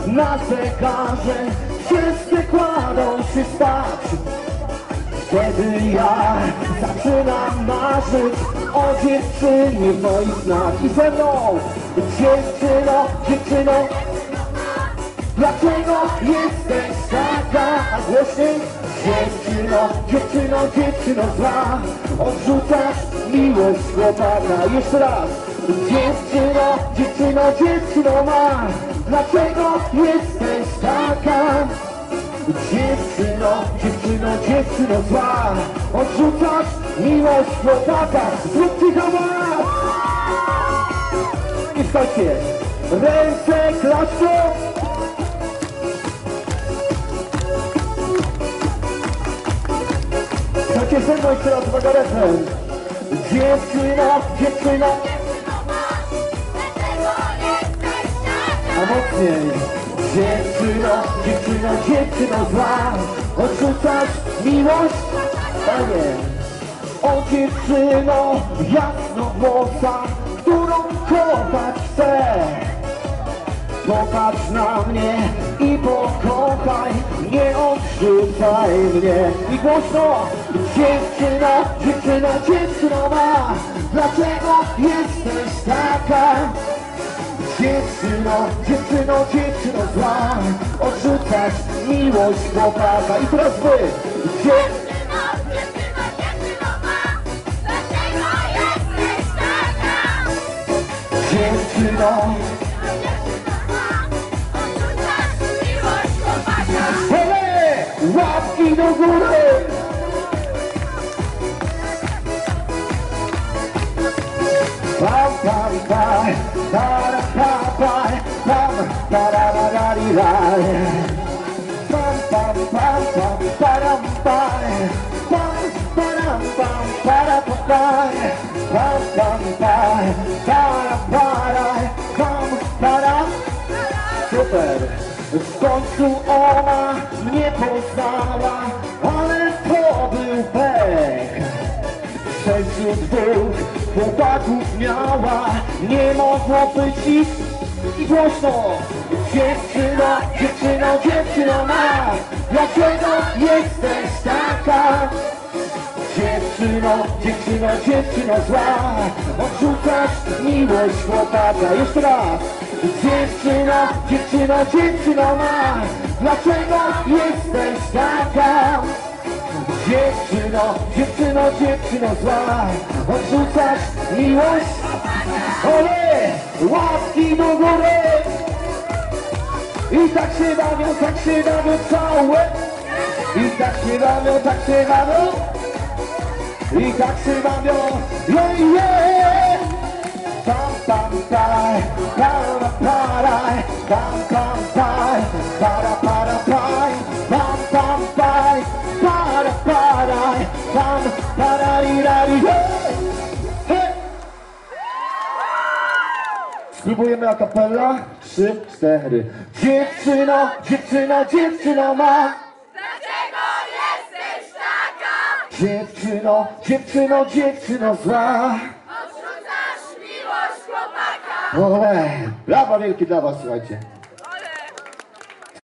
na zegarze, wszyscy kładą się spać. Wtedy ja zaczynam marzyć o dziewczynie w moich snach. I ze mną, dziewczyno, dziewczyno, dlaczego jesteś taka? A głośniej, dziewczyno, dziewczyno, dziewczyno zła, odrzucasz miłość chłopaka. Jeszcze raz, dziewczyno, dziewczyno, dziewczyno ma, dlaczego jesteś taka? Dziewczyno, dziewczyno, dziewczyno zła, odrzucasz miłość chłopaka. Zróbcie hałas! I słuchajcie, ręce klaszczą. Słuchajcie, ze mną jeszcze raz, uwaga, refren. Dziewczyno, dziewczyno, a mocniej. Dziewczyno, dziewczyno, dziewczyno zła, odrzucasz miłość? Panie, o dziewczyno jasnowłosa, którą kochać chcę. Popatrz na mnie i pokochaj, nie odrzucaj mnie. I głośno, dziewczyno, dziewczyno, dziewczyno ma, dlaczego jesteś taka? Dziewczyno, dziewczyno, dziewczyno zła, odrzucasz miłość chłopaka. I teraz wy, Dziewczyno, dziewczyno, dziewczyno ma, dlaczego jesteś taka? dziewczyno, Odrzucasz miłość chłopaka. hele, łapki do góry. Pam, pam, pam, para, pam, pam, pam, para, la, la, li, la. Pam, pam, pam, pam, param, pam, pam, param, pam, para, pam, pam, pam, pam, para, para, pam, para. Super! W końcu ona mnie poznała, ale to był pech. 6 chłopaków miała, nie mogło być ich. I głośno, dziewczyno, dziewczyno, dziewczyno ma, dlaczego jesteś taka? Dziewczyno, dziewczyno, dziewczyno zła, odrzucasz miłość chłopaka. Jeszcze raz, dziewczyno, dziewczyno, dziewczyno ma, dlaczego jesteś taka? Dziewczyno, dziewczyno, dziewczyno zła, odrzucasz miłość? Ole, łapki do góry! I tak się bawią całe. I tak się bawią, tak się bawią. I tak się bawią, je, je. Pam, pam, pam, para, para, pam, pam, pam, para, para, pam, pam, pam, pam, para, para, pam, para, ri, ra, ri, he. Spróbujemy a cappella. 3, 4. Dziewczyno, dziewczyno, dziewczyno ma. Dlaczego jesteś taka? Dziewczyno, dziewczyno, dziewczyno zła. Odrzucasz miłość chłopaka. Ole, brawa wielkie dla was, słuchajcie.